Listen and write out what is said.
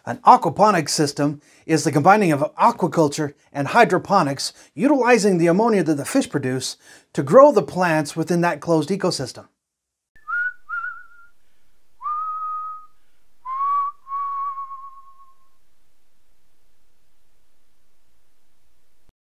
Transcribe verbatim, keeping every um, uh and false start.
An aquaponics system is the combining of aquaculture and hydroponics, utilizing the ammonia that the fish produce to grow the plants within that closed ecosystem.